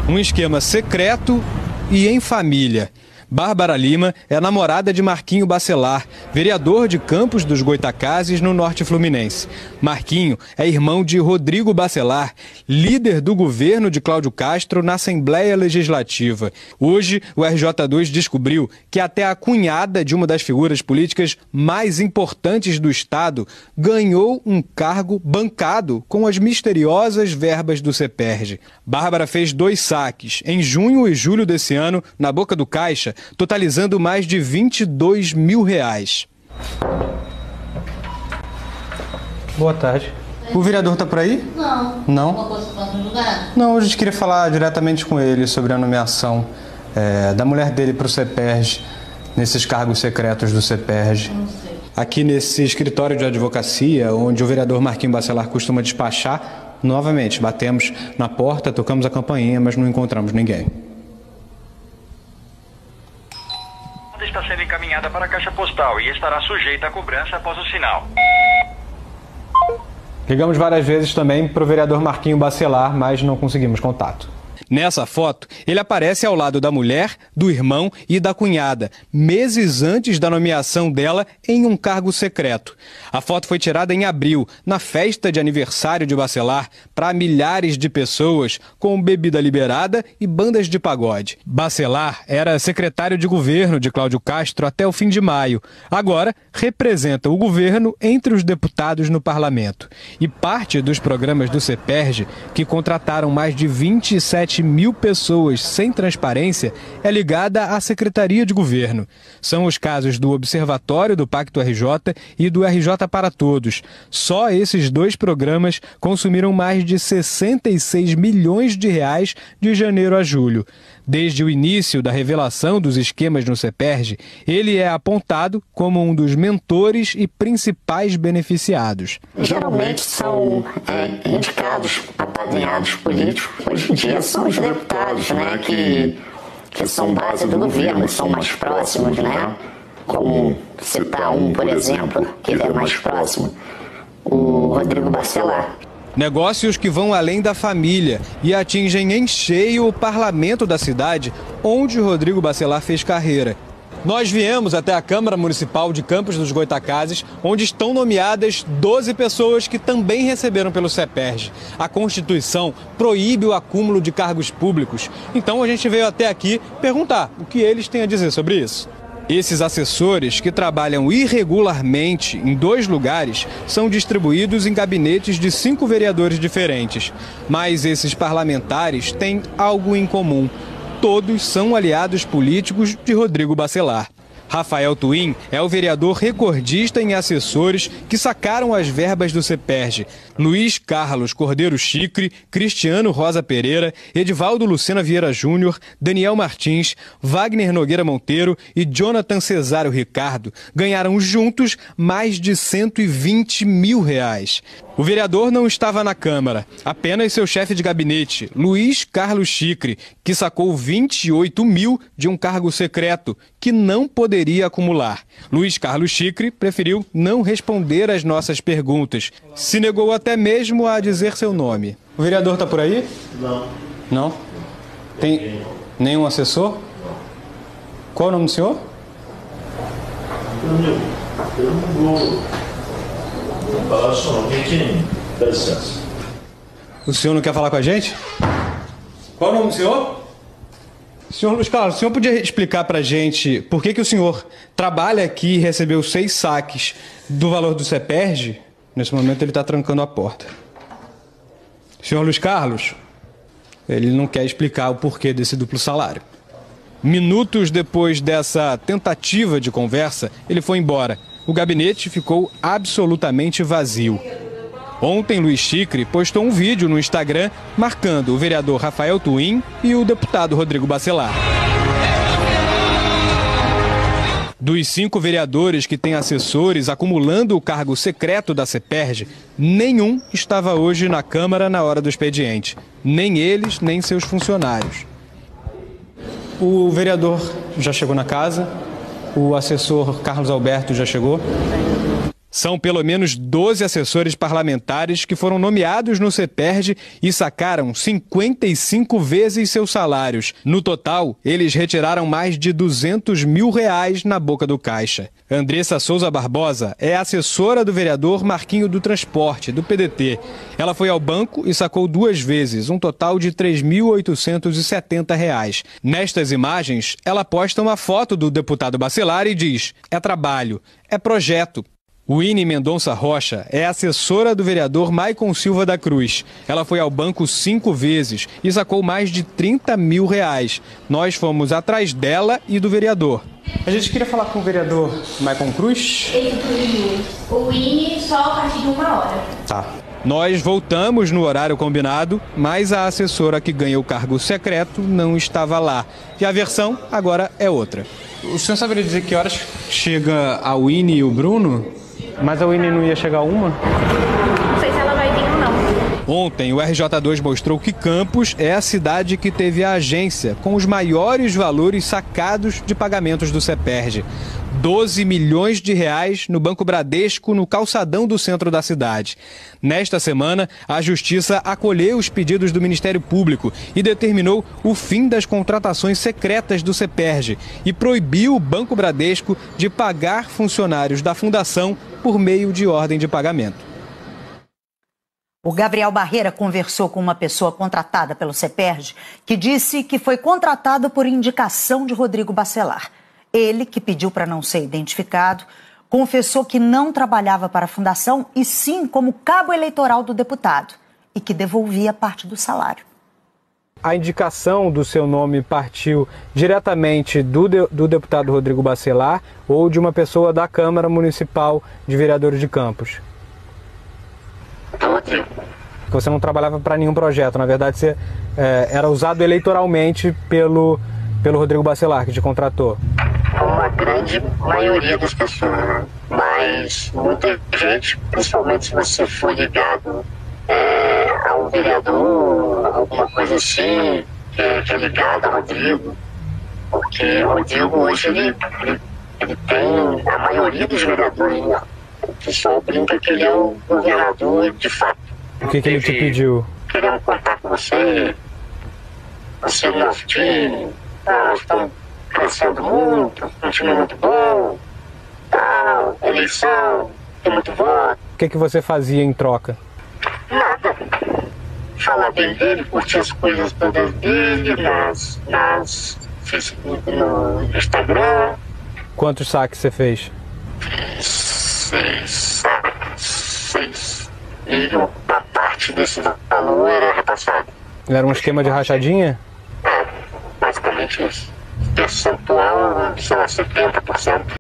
Um esquema secreto e em família. Bárbara Lima é namorada de Marquinho Bacelar, vereador de Campos dos Goytacazes, no norte fluminense. Marquinho é irmão de Rodrigo Bacelar, líder do governo de Cláudio Castro na Assembleia Legislativa. Hoje, o RJ2 descobriu que até a cunhada de uma das figuras políticas mais importantes do Estado ganhou um cargo bancado com as misteriosas verbas do CEPERJ. Bárbara fez 2 saques, em junho e julho desse ano, na Boca do Caixa, totalizando mais de R$22 mil. Boa tarde. O vereador está por aí? Não. Não? Alguma coisa que passa no lugar? Não, a gente queria falar diretamente com ele sobre a nomeação da mulher dele para o CEPERJ, nesses cargos secretos do CEPERJ. Não sei. Aqui nesse escritório de advocacia, onde o vereador Marquinho Bacelar costuma despachar, novamente, batemos na porta, tocamos a campainha, mas não encontramos ninguém. Está sendo encaminhada para a caixa postal e estará sujeita à cobrança após o sinal. Ligamos várias vezes também para o vereador Marquinho Bacelar, mas não conseguimos contato. Nessa foto, ele aparece ao lado da mulher, do irmão e da cunhada, meses antes da nomeação dela em um cargo secreto. A foto foi tirada em abril, na festa de aniversário de Bacelar, para milhares de pessoas, com bebida liberada e bandas de pagode. Bacelar era secretário de governo de Cláudio Castro até o fim de maio. Agora, representa o governo entre os deputados no parlamento. E parte dos programas do CEPERJ, que contrataram mais de 27 mil pessoas sem transparência, é ligada à Secretaria de Governo. São os casos do Observatório do Pacto RJ e do RJ para Todos. Só esses 2 programas consumiram mais de R$66 milhões de janeiro a julho. Desde o início da revelação dos esquemas no CEPERJ, ele é apontado como um dos mentores e principais beneficiados. Geralmente são indicados, apadrinhados políticos. Hoje em dia são os deputados, né, que são base do governo, são mais próximos, né? Como citar um, por exemplo, que é mais próximo, o Rodrigo Bacelar. Negócios que vão além da família e atingem em cheio o parlamento da cidade, onde Rodrigo Bacelar fez carreira. Nós viemos até a Câmara Municipal de Campos dos Goytacazes, onde estão nomeadas 12 pessoas que também receberam pelo CEPERJ. A Constituição proíbe o acúmulo de cargos públicos. Então a gente veio até aqui perguntar o que eles têm a dizer sobre isso. Esses assessores, que trabalham irregularmente em 2 lugares, são distribuídos em gabinetes de 5 vereadores diferentes. Mas esses parlamentares têm algo em comum. Todos são aliados políticos de Rodrigo Bacelar. Rafael Twin é o vereador recordista em assessores que sacaram as verbas do CEPERJ. Luiz Carlos Cordeiro Chicre, Cristiano Rosa Pereira, Edivaldo Lucena Vieira Júnior, Daniel Martins, Wagner Nogueira Monteiro e Jonathan Cesário Ricardo ganharam juntos mais de R$120 mil. O vereador não estava na Câmara, apenas seu chefe de gabinete, Luiz Carlos Chicre, que sacou 28 mil de um cargo secreto, que não poderia acumular. Luiz Carlos Chicre preferiu não responder às nossas perguntas. Se negou até mesmo a dizer seu nome. O vereador está por aí? Não. Não? Tem nenhum assessor? Qual é o nome do senhor? Eu não vou falar só não. Quem? Dá licença. O senhor não quer falar com a gente? Qual é o nome do senhor? Senhor Luiz Carlos, o senhor podia explicar para a gente por que o senhor trabalha aqui e recebeu 6 saques do valor do CEPERJ? Nesse momento ele está trancando a porta. Senhor Luiz Carlos, ele não quer explicar o porquê desse duplo salário. Minutos depois dessa tentativa de conversa, ele foi embora. O gabinete ficou absolutamente vazio. Ontem, Luiz Chicre postou um vídeo no Instagram marcando o vereador Rafael Twin e o deputado Rodrigo Bacelar. Dos 5 vereadores que têm assessores acumulando o cargo secreto da CEPERJ, nenhum estava hoje na Câmara na hora do expediente. Nem eles, nem seus funcionários. O vereador já chegou na casa, o assessor Carlos Alberto já chegou. São pelo menos 12 assessores parlamentares que foram nomeados no CEPERJ e sacaram 55 vezes seus salários. No total, eles retiraram mais de R$200 mil na boca do caixa. Andressa Souza Barbosa é assessora do vereador Marquinho do Transporte, do PDT. Ela foi ao banco e sacou 2 vezes, um total de R$ 3.870. Nestas imagens, ela posta uma foto do deputado Bacelar e diz: é trabalho, é projeto. Winnie Mendonça Rocha é assessora do vereador Maicon Silva da Cruz. Ela foi ao banco 5 vezes e sacou mais de R$30 mil. Nós fomos atrás dela e do vereador. A gente queria falar com o vereador Maicon Cruz. O Winnie só a partir de 1 hora. Tá. Nós voltamos no horário combinado, mas a assessora que ganhou o cargo secreto não estava lá. E a versão agora é outra. O senhor saberia dizer que horas chega a Winnie e o Bruno? Mas a Winnie não ia chegar a 1? Não sei se ela vai vir ou não. Ontem, o RJ2 mostrou que Campos é a cidade que teve a agência com os maiores valores sacados de pagamentos do CEPERJ. R$12 milhões no Banco Bradesco, no calçadão do centro da cidade. Nesta semana, a Justiça acolheu os pedidos do Ministério Público e determinou o fim das contratações secretas do CEPERJ e proibiu o Banco Bradesco de pagar funcionários da Fundação por meio de ordem de pagamento. O Gabriel Barreira conversou com uma pessoa contratada pelo CEPERJ que disse que foi contratado por indicação de Rodrigo Bacelar. Ele, que pediu para não ser identificado, confessou que não trabalhava para a Fundação e sim como cabo eleitoral do deputado e que devolvia parte do salário. A indicação do seu nome partiu diretamente do deputado Rodrigo Bacelar ou de uma pessoa da Câmara Municipal de Vereadores de Campos? Você não trabalhava para nenhum projeto, na verdade você era usado eleitoralmente pelo Rodrigo Bacelar, que te contratou. Uma grande maioria das pessoas, mas muita gente, principalmente se você for ligado a um vereador, alguma coisa assim, que é ligado a Rodrigo, porque o Rodrigo hoje ele tem a maioria dos vereadores, né? O pessoal brinca que ele é o governador de fato. O que ele te pediu? Querendo contar com você, você no nosso time, nós estamos crescendo muito, um time muito bom, tal, eleição, tem muito voto. O que você fazia em troca? Nada. Falar bem dele, curtir as coisas todas dele, nas Facebook, no Instagram. Quantos saques você fez? 6. E uma parte desse valor era repassado. Era um esquema de rachadinha? Basicamente isso. Percentual, sei lá, 70%.